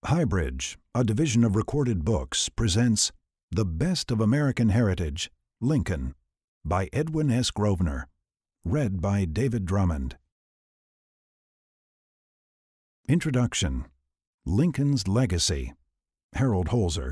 Highbridge, a division of Recorded Books, presents The Best of American Heritage, Lincoln, by Edwin S. Grosvenor, read by David Drummond. Introduction. Lincoln's Legacy. Harold Holzer.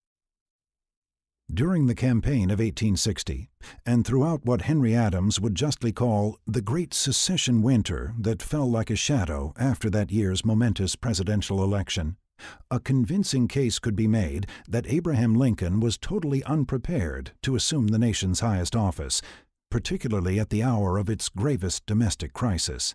During the campaign of 1860, and throughout what Henry Adams would justly call the great secession winter that fell like a shadow after that year's momentous presidential election, a convincing case could be made that Abraham Lincoln was totally unprepared to assume the nation's highest office, particularly at the hour of its gravest domestic crisis.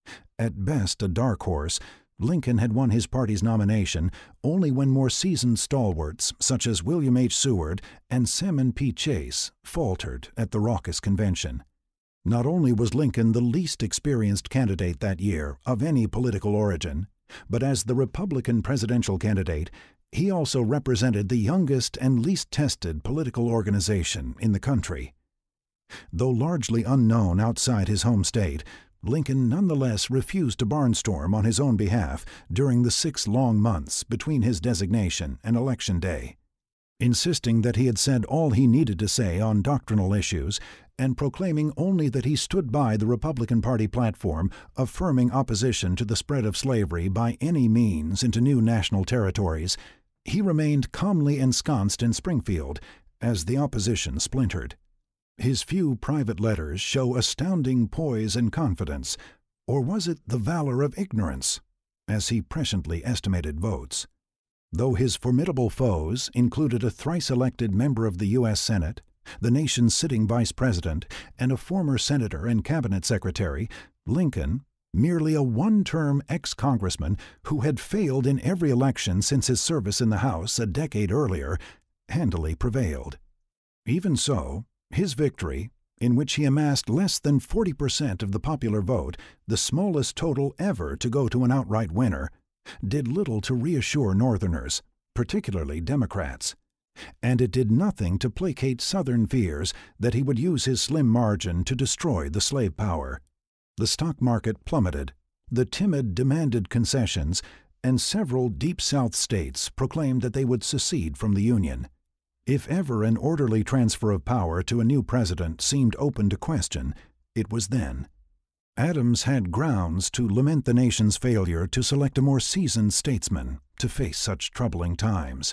At best a dark horse, Lincoln had won his party's nomination only when more seasoned stalwarts such as William H. Seward and Salmon P. Chase faltered at the raucous convention. Not only was Lincoln the least experienced candidate that year of any political origin, but as the Republican presidential candidate, he also represented the youngest and least tested political organization in the country. Though largely unknown outside his home state, Lincoln nonetheless refused to barnstorm on his own behalf during the 6 long months between his designation and Election Day, insisting that he had said all he needed to say on doctrinal issues and proclaiming only that he stood by the Republican Party platform affirming opposition to the spread of slavery by any means into new national territories. He remained calmly ensconced in Springfield as the opposition splintered. His few private letters show astounding poise and confidence, or was it the valor of ignorance, as he presciently estimated votes? Though his formidable foes included a thrice-elected member of the U.S. Senate, the nation's sitting vice president, and a former senator and cabinet secretary, Lincoln, merely a one-term ex-congressman who had failed in every election since his service in the House a decade earlier, handily prevailed. Even so, his victory, in which he amassed less than 40% of the popular vote, the smallest total ever to go to an outright winner, did little to reassure Northerners, particularly Democrats. And it did nothing to placate Southern fears that he would use his slim margin to destroy the slave power. The stock market plummeted, the timid demanded concessions, and several Deep South states proclaimed that they would secede from the Union. If ever an orderly transfer of power to a new president seemed open to question, it was then. Adams had grounds to lament the nation's failure to select a more seasoned statesman to face such troubling times.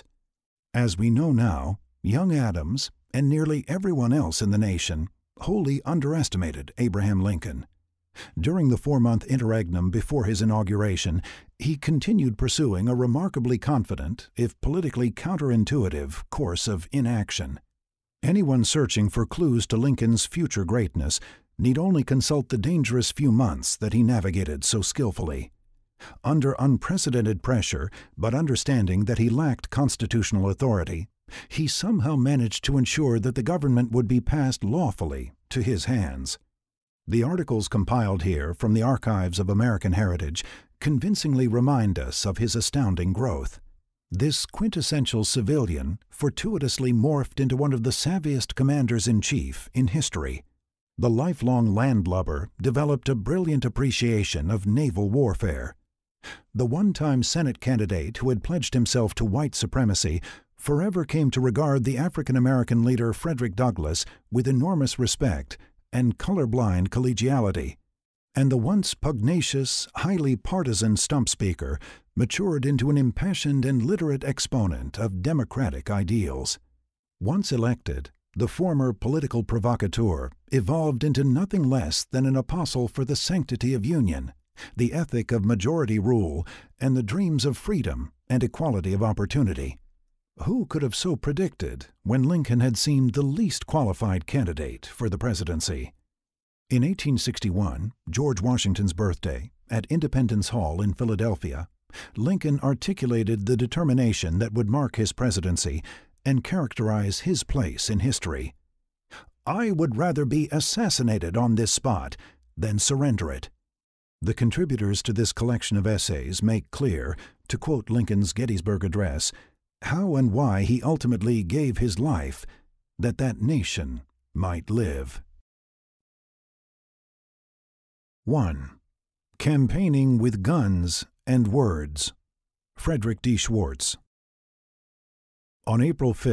As we know now, young Adams, and nearly everyone else in the nation, wholly underestimated Abraham Lincoln. During the 4-month interregnum before his inauguration, he continued pursuing a remarkably confident, if politically counterintuitive, course of inaction. Anyone searching for clues to Lincoln's future greatness need only consult the dangerous few months that he navigated so skillfully. Under unprecedented pressure, but understanding that he lacked constitutional authority, he somehow managed to ensure that the government would be passed lawfully to his hands. The articles compiled here from the archives of American heritage convincingly remind us of his astounding growth. This quintessential civilian fortuitously morphed into one of the savviest commanders-in-chief in history. The lifelong landlubber developed a brilliant appreciation of naval warfare. The one-time Senate candidate who had pledged himself to white supremacy forever came to regard the African-American leader Frederick Douglass with enormous respect and colorblind collegiality, and the once pugnacious, highly partisan stump speaker matured into an impassioned and literate exponent of democratic ideals. Once elected, the former political provocateur evolved into nothing less than an apostle for the sanctity of union, the ethic of majority rule, and the dreams of freedom and equality of opportunity. Who could have so predicted when Lincoln had seemed the least qualified candidate for the presidency? In 1861, George Washington's birthday, at Independence Hall in Philadelphia, Lincoln articulated the determination that would mark his presidency and characterize his place in history. "I would rather be assassinated on this spot than surrender it." The contributors to this collection of essays make clear, to quote Lincoln's Gettysburg Address, how and why he ultimately gave his life that that nation might live. 1. Campaigning with Guns and Words. Frederick D. Schwartz. On April 5,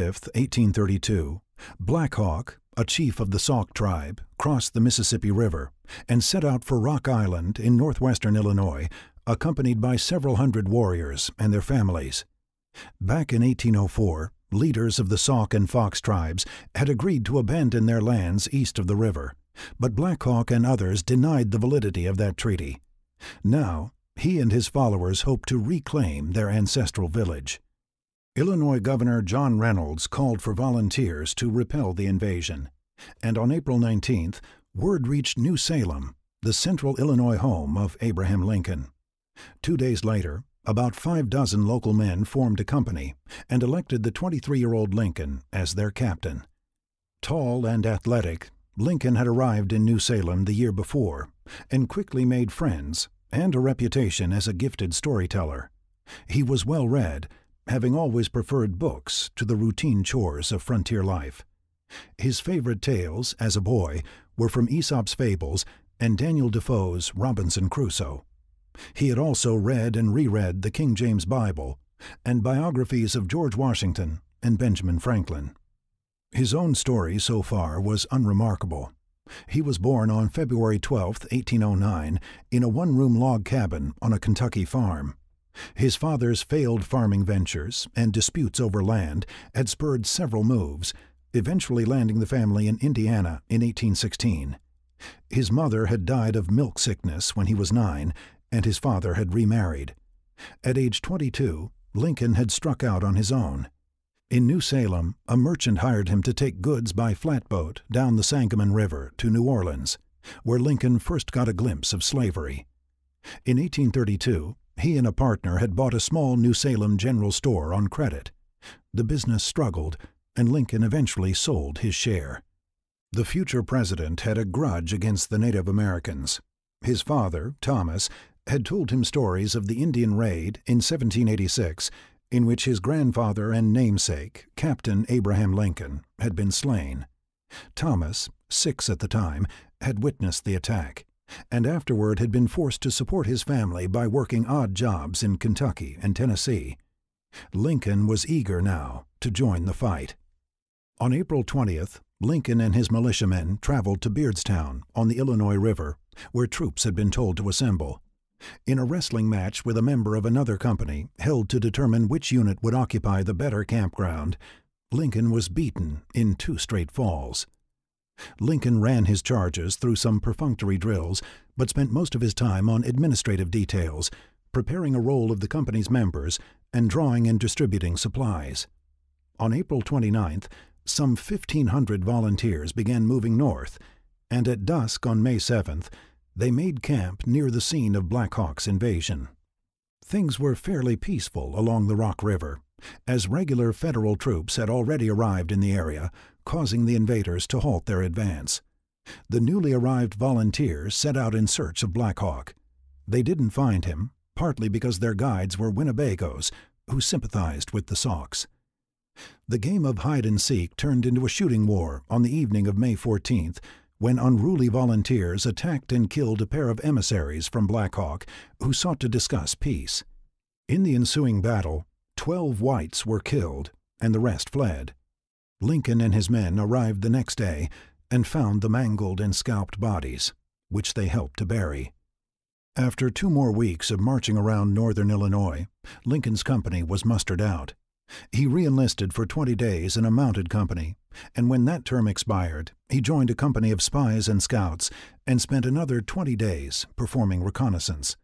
1832, Black Hawk, a chief of the Sauk tribe, crossed the Mississippi River and set out for Rock Island in northwestern Illinois, accompanied by several hundred warriors and their families. Back in 1804, leaders of the Sauk and Fox tribes had agreed to abandon their lands east of the river, but Black Hawk and others denied the validity of that treaty. Now, he and his followers hoped to reclaim their ancestral village. Illinois Governor John Reynolds called for volunteers to repel the invasion, and on April 19th, word reached New Salem, the central Illinois home of Abraham Lincoln. 2 days later, about 6 local men formed a company and elected the 23-year-old Lincoln as their captain. Tall and athletic, Lincoln had arrived in New Salem the year before and quickly made friends and a reputation as a gifted storyteller. He was well read, having always preferred books to the routine chores of frontier life. His favorite tales, as a boy, were from Aesop's Fables and Daniel Defoe's Robinson Crusoe. He had also read and reread the King James Bible and biographies of George Washington and Benjamin Franklin. His own story so far was unremarkable. He was born on February 12, 1809, in a one-room log cabin on a Kentucky farm. His father's failed farming ventures and disputes over land had spurred several moves, eventually landing the family in Indiana in 1816. His mother had died of milk sickness when he was 9, and his father had remarried. At age 22, Lincoln had struck out on his own. In New Salem, a merchant hired him to take goods by flatboat down the Sangamon River to New Orleans, where Lincoln first got a glimpse of slavery. In 1832, he and a partner had bought a small New Salem general store on credit. The business struggled, and Lincoln eventually sold his share. The future president had a grudge against the Native Americans. His father, Thomas, had told him stories of the Indian raid in 1786, in which his grandfather and namesake, Captain Abraham Lincoln, had been slain. Thomas, 6 at the time, had witnessed the attack, and afterward had been forced to support his family by working odd jobs in Kentucky and Tennessee. Lincoln was eager now to join the fight. On April 20th, Lincoln and his militiamen traveled to Beardstown on the Illinois River, where troops had been told to assemble. In a wrestling match with a member of another company, held to determine which unit would occupy the better campground, Lincoln was beaten in 2 straight falls. Lincoln ran his charges through some perfunctory drills, but spent most of his time on administrative details, preparing a roll of the company's members and drawing and distributing supplies. On April 29th, some 1,500 volunteers began moving north, and at dusk on May 7th, they made camp near the scene of Black Hawk's invasion. Things were fairly peaceful along the Rock River, as regular federal troops had already arrived in the area, causing the invaders to halt their advance. The newly arrived volunteers set out in search of Black Hawk. They didn't find him, partly because their guides were Winnebagos, who sympathized with the Sauks. The game of hide-and-seek turned into a shooting war on the evening of May 14th, when unruly volunteers attacked and killed a pair of emissaries from Black Hawk who sought to discuss peace. In the ensuing battle, 12 whites were killed, and the rest fled. Lincoln and his men arrived the next day and found the mangled and scalped bodies, which they helped to bury. After 2 more weeks of marching around northern Illinois, Lincoln's company was mustered out. He re-enlisted for 20 days in a mounted company, and when that term expired, he joined a company of spies and scouts and spent another 20 days performing reconnaissance.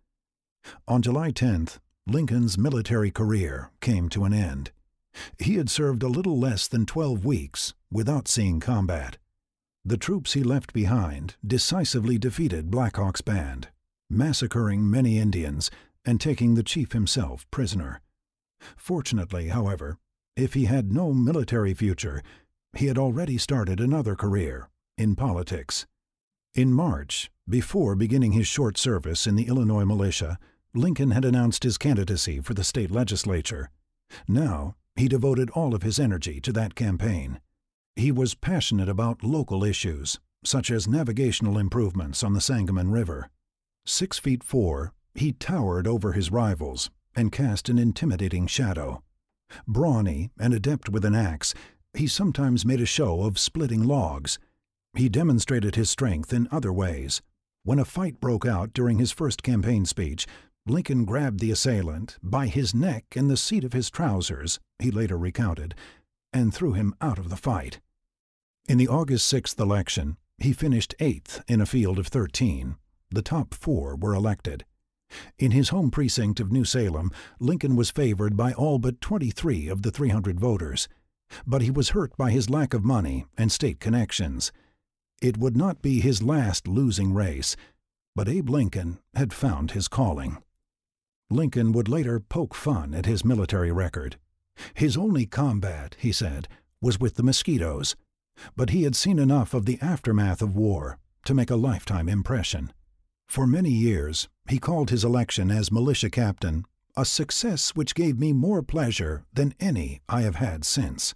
On July 10th, Lincoln's military career came to an end. He had served a little less than 12 weeks without seeing combat. The troops he left behind decisively defeated Black Hawk's band, massacring many Indians and taking the chief himself prisoner. Fortunately, however, if he had no military future, he had already started another career in politics. In March, before beginning his short service in the Illinois militia, Lincoln had announced his candidacy for the state legislature. Now, he devoted all of his energy to that campaign. He was passionate about local issues, such as navigational improvements on the Sangamon River. 6'4", he towered over his rivals, and cast an intimidating shadow. Brawny and adept with an axe, he sometimes made a show of splitting logs. He demonstrated his strength in other ways. When a fight broke out during his first campaign speech, Lincoln grabbed the assailant by his neck and the seat of his trousers, he later recounted, and threw him out of the fight. In the August 6th election, he finished 8th in a field of 13. The top 4 were elected. In his home precinct of New Salem, Lincoln was favored by all but 23 of the 300 voters. But he was hurt by his lack of money and state connections. It would not be his last losing race, but Abe Lincoln had found his calling. Lincoln would later poke fun at his military record. His only combat, he said, was with the mosquitoes, but he had seen enough of the aftermath of war to make a lifetime impression. For many years, he called his election as militia captain a success which gave me more pleasure than any I have had since.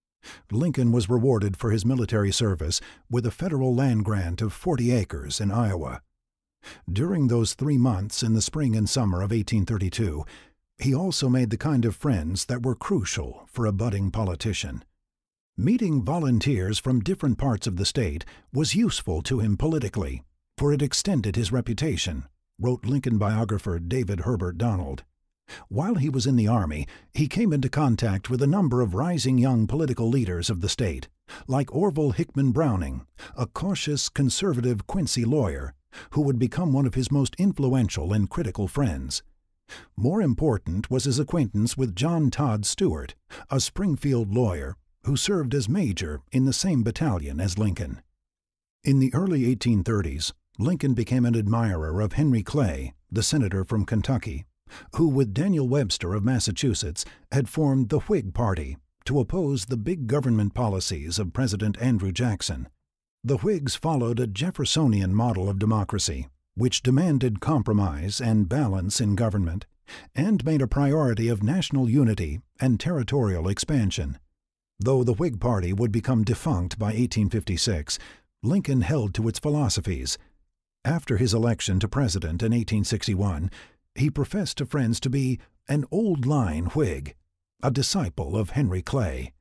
Lincoln was rewarded for his military service with a federal land grant of 40 acres in Iowa. During those 3 months in the spring and summer of 1832, he also made the kind of friends that were crucial for a budding politician. Meeting volunteers from different parts of the state was useful to him politically, for it extended his reputation, wrote Lincoln biographer David Herbert Donald. While he was in the Army, he came into contact with a number of rising young political leaders of the state, like Orville Hickman Browning, a cautious, conservative Quincy lawyer, who would become one of his most influential and critical friends. More important was his acquaintance with John Todd Stewart, a Springfield lawyer who served as major in the same battalion as Lincoln. In the early 1830s, Lincoln became an admirer of Henry Clay, the senator from Kentucky, who with Daniel Webster of Massachusetts had formed the Whig Party to oppose the big government policies of President Andrew Jackson. The Whigs followed a Jeffersonian model of democracy, which demanded compromise and balance in government, and made a priority of national unity and territorial expansion. Though the Whig Party would become defunct by 1856, Lincoln held to its philosophies. After his election to president in 1861, he professed to friends to be an old-line Whig, a disciple of Henry Clay.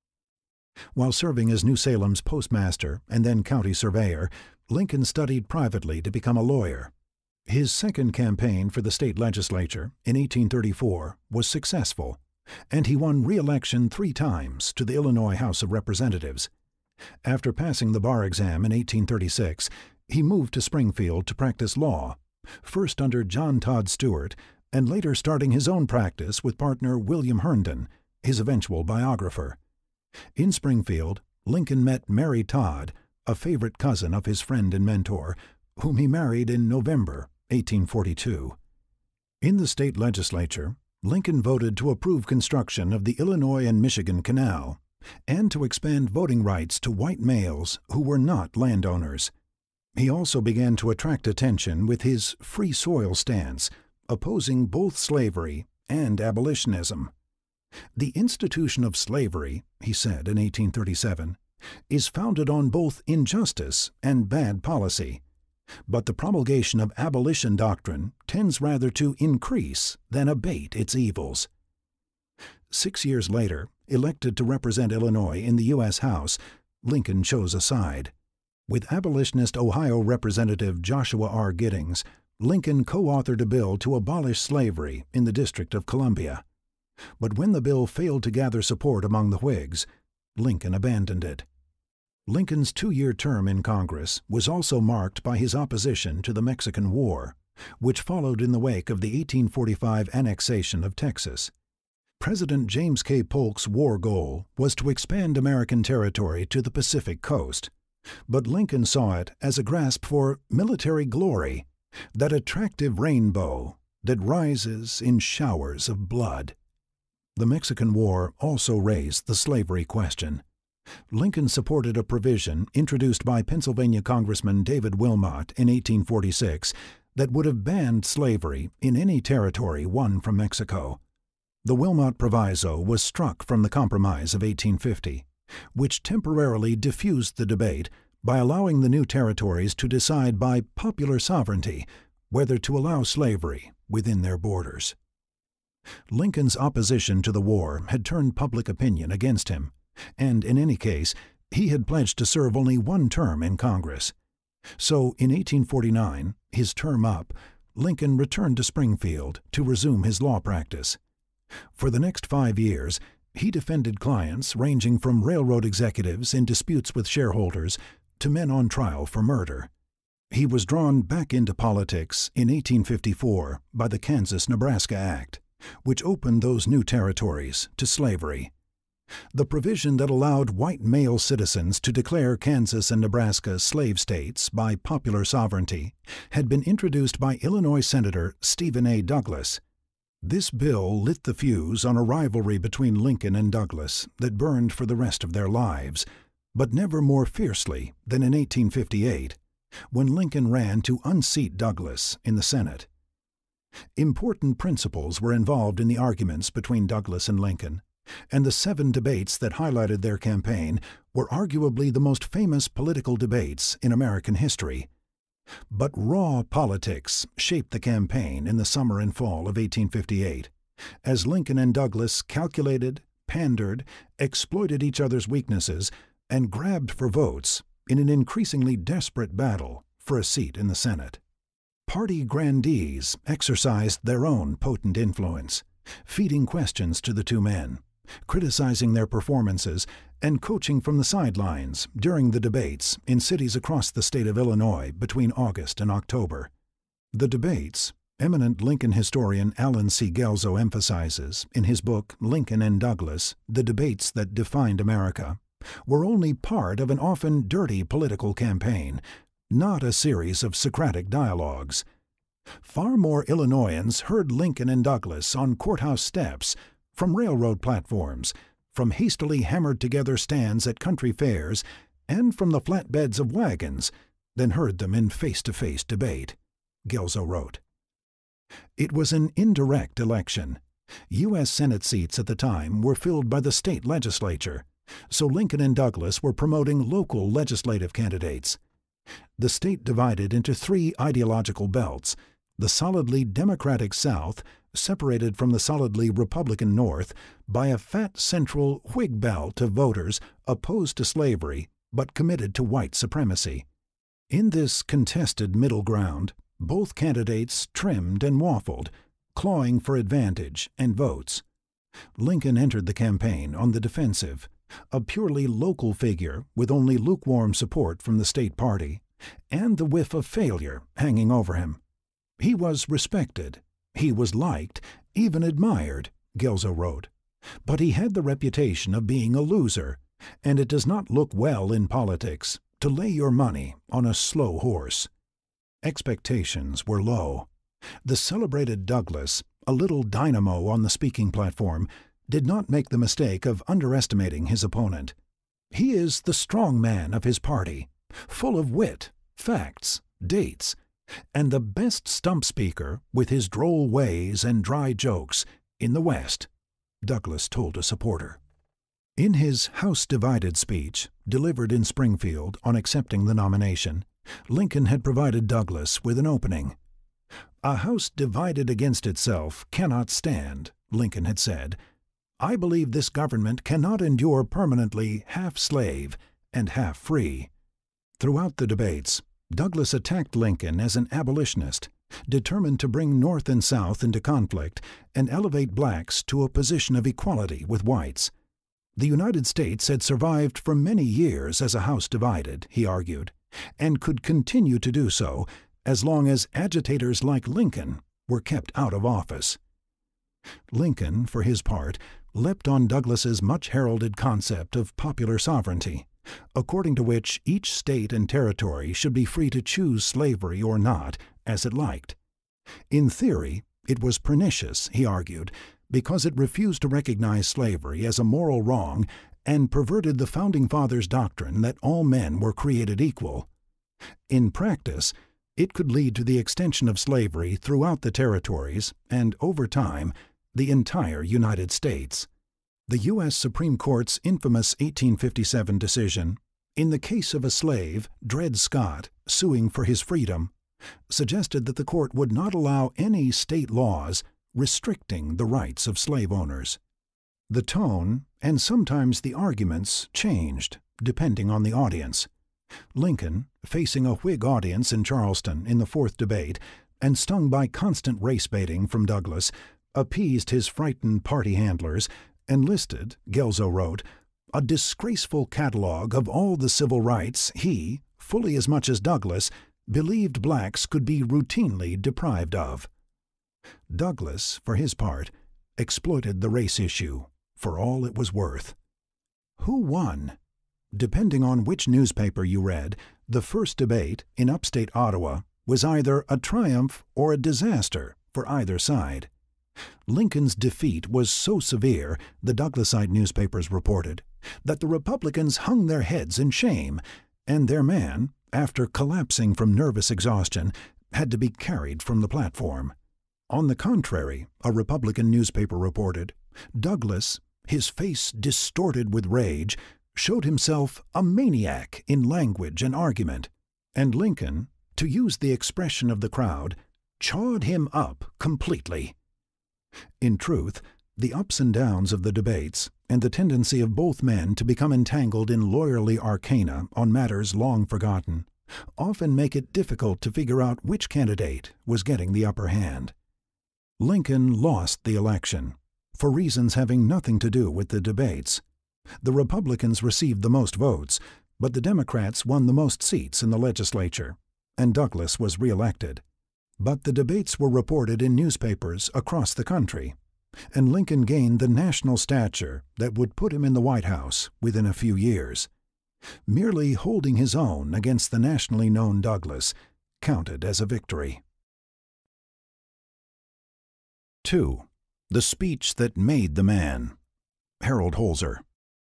While serving as New Salem's postmaster and then county surveyor, Lincoln studied privately to become a lawyer. His second campaign for the state legislature in 1834 was successful, and he won re-election 3 times to the Illinois House of Representatives. After passing the bar exam in 1836, he moved to Springfield to practice law, first under John Todd Stewart, and later starting his own practice with partner William Herndon, his eventual biographer. In Springfield, Lincoln met Mary Todd, a favorite cousin of his friend and mentor, whom he married in November 1842. In the state legislature, Lincoln voted to approve construction of the Illinois and Michigan Canal, and to expand voting rights to white males who were not landowners. He also began to attract attention with his free soil stance, opposing both slavery and abolitionism. "The institution of slavery," he said in 1837, "is founded on both injustice and bad policy, but the promulgation of abolition doctrine tends rather to increase than abate its evils." 6 years later, elected to represent Illinois in the U.S. House, Lincoln chose a side. With abolitionist Ohio Representative Joshua R. Giddings, Lincoln co-authored a bill to abolish slavery in the District of Columbia. But when the bill failed to gather support among the Whigs, Lincoln abandoned it. Lincoln's 2-year term in Congress was also marked by his opposition to the Mexican War, which followed in the wake of the 1845 annexation of Texas. President James K. Polk's war goal was to expand American territory to the Pacific coast, but Lincoln saw it as a grasp for military glory, that attractive rainbow that rises in showers of blood. The Mexican War also raised the slavery question. Lincoln supported a provision introduced by Pennsylvania Congressman David Wilmot in 1846 that would have banned slavery in any territory won from Mexico. The Wilmot Proviso was struck from the Compromise of 1850, which temporarily diffused the debate by allowing the new territories to decide by popular sovereignty whether to allow slavery within their borders. Lincoln's opposition to the war had turned public opinion against him, and in any case, he had pledged to serve only one term in Congress. So in 1849, his term up, Lincoln returned to Springfield to resume his law practice. For the next 5 years, he defended clients ranging from railroad executives in disputes with shareholders to men on trial for murder. He was drawn back into politics in 1854 by the Kansas-Nebraska Act, which opened those new territories to slavery. The provision that allowed white male citizens to declare Kansas and Nebraska slave states by popular sovereignty had been introduced by Illinois Senator Stephen A. Douglas. This bill lit the fuse on a rivalry between Lincoln and Douglas that burned for the rest of their lives, but never more fiercely than in 1858, when Lincoln ran to unseat Douglas in the Senate. Important principles were involved in the arguments between Douglas and Lincoln, and the 7 debates that highlighted their campaign were arguably the most famous political debates in American history. But raw politics shaped the campaign in the summer and fall of 1858, as Lincoln and Douglas calculated, pandered, exploited each other's weaknesses, and grabbed for votes in an increasingly desperate battle for a seat in the Senate. Party grandees exercised their own potent influence, feeding questions to the two men, criticizing their performances, and coaching from the sidelines during the debates in cities across the state of Illinois between August and October. The debates, eminent Lincoln historian Allan C. Gelzo emphasizes in his book Lincoln and Douglas, The Debates That Defined America, were only part of an often dirty political campaign, not a series of Socratic dialogues. Far more Illinoisans heard Lincoln and Douglas on courthouse steps, from railroad platforms, from hastily hammered-together stands at country fairs, and from the flatbeds of wagons, than heard them in face-to-face debate, Gelzo wrote. It was an indirect election. U.S. Senate seats at the time were filled by the state legislature, so Lincoln and Douglas were promoting local legislative candidates. The state divided into 3 ideological belts: the solidly Democratic South, separated from the solidly Republican North by a fat central Whig belt of voters opposed to slavery but committed to white supremacy. In this contested middle ground, both candidates trimmed and waffled, clawing for advantage and votes. Lincoln entered the campaign on the defensive, a purely local figure with only lukewarm support from the state party, and the whiff of failure hanging over him. He was respected, he was liked, even admired, Gelzo wrote, but he had the reputation of being a loser, and it does not look well in politics to lay your money on a slow horse. Expectations were low. The celebrated Douglas, a little dynamo on the speaking platform, did not make the mistake of underestimating his opponent. He is the strong man of his party, full of wit, facts, dates, and the best stump speaker with his droll ways and dry jokes in the West, Douglas told a supporter. In his House Divided speech, delivered in Springfield on accepting the nomination, Lincoln had provided Douglas with an opening. "A house divided against itself cannot stand," Lincoln had said. "I believe this government cannot endure permanently half slave and half free." Throughout the debates, Douglas attacked Lincoln as an abolitionist, determined to bring North and South into conflict and elevate blacks to a position of equality with whites. The United States had survived for many years as a house divided, he argued, and could continue to do so as long as agitators like Lincoln were kept out of office. Lincoln, for his part, leapt on Douglas's much-heralded concept of popular sovereignty, according to which each state and territory should be free to choose slavery or not as it liked. In theory, it was pernicious, he argued, because it refused to recognize slavery as a moral wrong and perverted the Founding Fathers' doctrine that all men were created equal. In practice, it could lead to the extension of slavery throughout the territories and, over time, the entire United States. The U.S. Supreme Court's infamous 1857 decision, in the case of a slave, Dred Scott, suing for his freedom, suggested that the court would not allow any state laws restricting the rights of slave owners. The tone, and sometimes the arguments, changed, depending on the audience. Lincoln, facing a Whig audience in Charleston in the fourth debate, and stung by constant race-baiting from Douglas, appeased his frightened party handlers, and listed, Gelso wrote, a disgraceful catalogue of all the civil rights he, fully as much as Douglas, believed blacks could be routinely deprived of. Douglas, for his part, exploited the race issue for all it was worth. Who won? Depending on which newspaper you read, the first debate in upstate Ottawa was either a triumph or a disaster for either side. Lincoln's defeat was so severe, the Douglasite newspapers reported, that the Republicans hung their heads in shame, and their man, after collapsing from nervous exhaustion, had to be carried from the platform. On the contrary, a Republican newspaper reported, Douglas, his face distorted with rage, showed himself a maniac in language and argument, and Lincoln, to use the expression of the crowd, chawed him up completely. In truth, the ups and downs of the debates, and the tendency of both men to become entangled in lawyerly arcana on matters long forgotten, often make it difficult to figure out which candidate was getting the upper hand. Lincoln lost the election, for reasons having nothing to do with the debates. The Republicans received the most votes, but the Democrats won the most seats in the legislature, and Douglas was reelected. But the debates were reported in newspapers across the country, and Lincoln gained the national stature that would put him in the White House within a few years. Merely holding his own against the nationally known Douglas counted as a victory. 2. The Speech That Made the Man. Harold Holzer.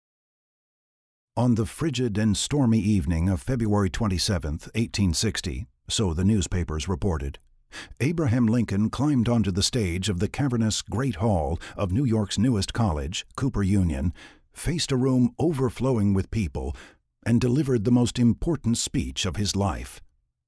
On the frigid and stormy evening of February 27, 1860, so the newspapers reported, Abraham Lincoln climbed onto the stage of the cavernous Great Hall of New York's newest college, Cooper Union, faced a room overflowing with people, and delivered the most important speech of his life.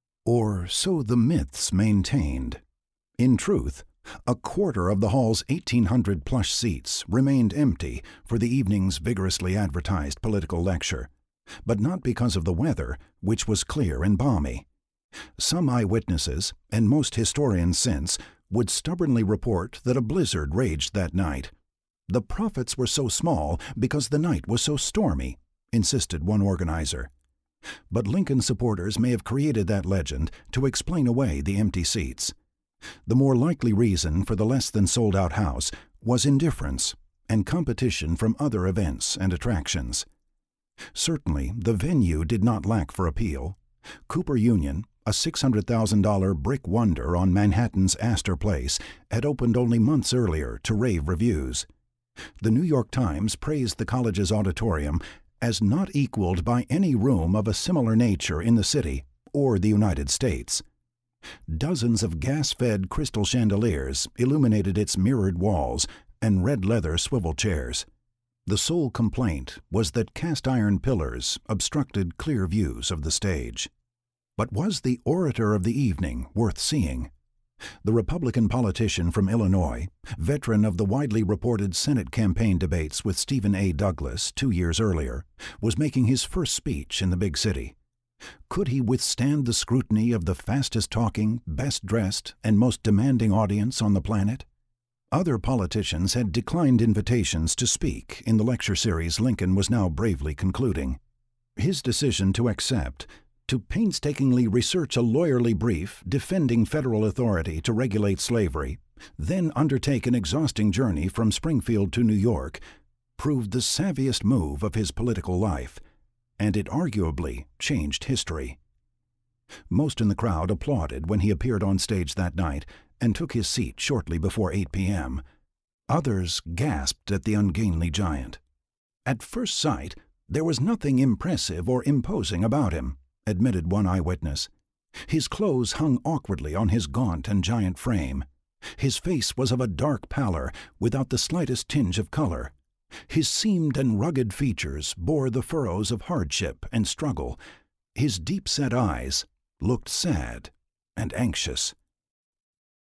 Or so the myths maintained. In truth, a quarter of the hall's 1,800 plush seats remained empty for the evening's vigorously advertised political lecture, but not because of the weather, which was clear and balmy. Some eyewitnesses, and most historians since, would stubbornly report that a blizzard raged that night. The profits were so small because the night was so stormy, insisted one organizer. But Lincoln supporters may have created that legend to explain away the empty seats. The more likely reason for the less-than-sold-out house was indifference and competition from other events and attractions. Certainly, the venue did not lack for appeal. Cooper Union, a $600,000 brick wonder on Manhattan's Astor Place, had opened only months earlier to rave reviews. The New York Times praised the college's auditorium as not equaled by any room of a similar nature in the city or the United States. Dozens of gas-fed crystal chandeliers illuminated its mirrored walls and red leather swivel chairs. The sole complaint was that cast-iron pillars obstructed clear views of the stage. But was the orator of the evening worth seeing? The Republican politician from Illinois, veteran of the widely reported Senate campaign debates with Stephen A. Douglas 2 years earlier, was making his first speech in the big city. Could he withstand the scrutiny of the fastest-talking, best-dressed, and most demanding audience on the planet? Other politicians had declined invitations to speak in the lecture series Lincoln was now bravely concluding. His decision to accept, to painstakingly research a lawyerly brief defending federal authority to regulate slavery, then undertake an exhausting journey from Springfield to New York, proved the savviest move of his political life, and it arguably changed history. Most in the crowd applauded when he appeared on stage that night and took his seat shortly before 8 p.m. Others gasped at the ungainly giant. At first sight, there was nothing impressive or imposing about him, admitted one eyewitness. His clothes hung awkwardly on his gaunt and giant frame. His face was of a dark pallor without the slightest tinge of color. His seamed and rugged features bore the furrows of hardship and struggle. His deep-set eyes looked sad and anxious.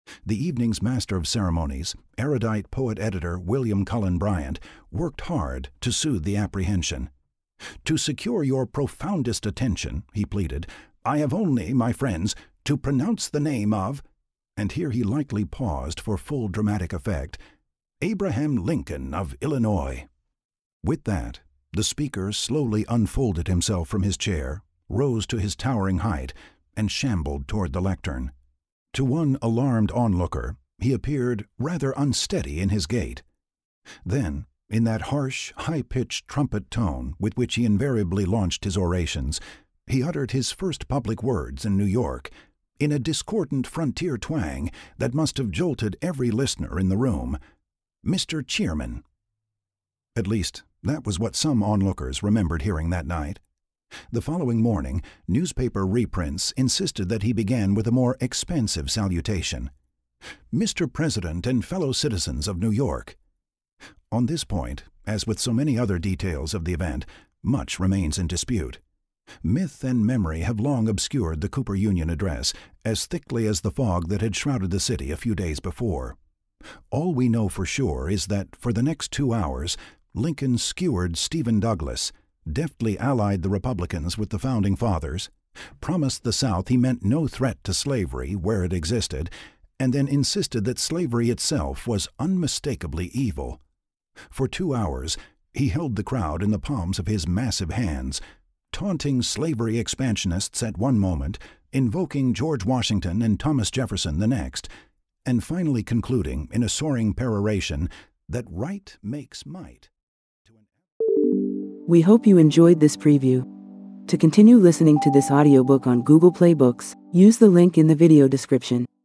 The evening's master of ceremonies, erudite poet-editor William Cullen Bryant, worked hard to soothe the apprehension. "To secure your profoundest attention," he pleaded, "I have only, my friends, to pronounce the name of—" and here he lightly paused for full dramatic effect, "Abraham Lincoln of Illinois." With that, the speaker slowly unfolded himself from his chair, rose to his towering height, and shambled toward the lectern. To one alarmed onlooker, he appeared rather unsteady in his gait. Then, in that harsh, high-pitched trumpet tone with which he invariably launched his orations, he uttered his first public words in New York, in a discordant frontier twang that must have jolted every listener in the room. "Mr. Chairman." At least, that was what some onlookers remembered hearing that night. The following morning, newspaper reprints insisted that he began with a more expansive salutation. "Mr. President and fellow citizens of New York." On this point, as with so many other details of the event, much remains in dispute. Myth and memory have long obscured the Cooper Union address as thickly as the fog that had shrouded the city a few days before. All we know for sure is that for the next 2 hours, Lincoln skewered Stephen Douglas, deftly allied the Republicans with the Founding Fathers, promised the South he meant no threat to slavery where it existed, and then insisted that slavery itself was unmistakably evil. For 2 hours, he held the crowd in the palms of his massive hands, taunting slavery expansionists at one moment, invoking George Washington and Thomas Jefferson the next, and finally concluding in a soaring peroration that right makes might. We hope you enjoyed this preview. To continue listening to this audiobook on Google Play Books, use the link in the video description.